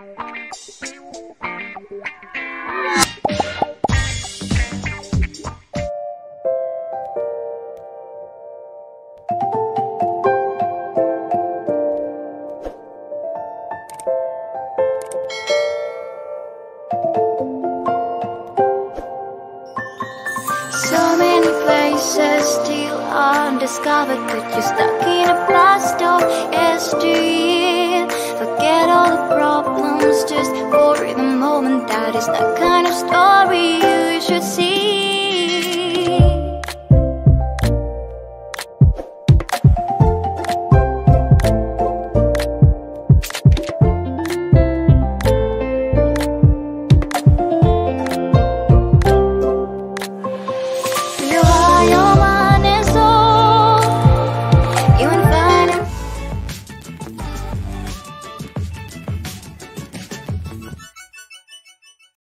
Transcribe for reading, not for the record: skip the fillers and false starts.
So many places still undiscovered, but you're stuck in a blast of history.